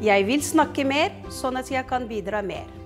Jeg vil snakke mer, sånn at jeg kan bidra mer.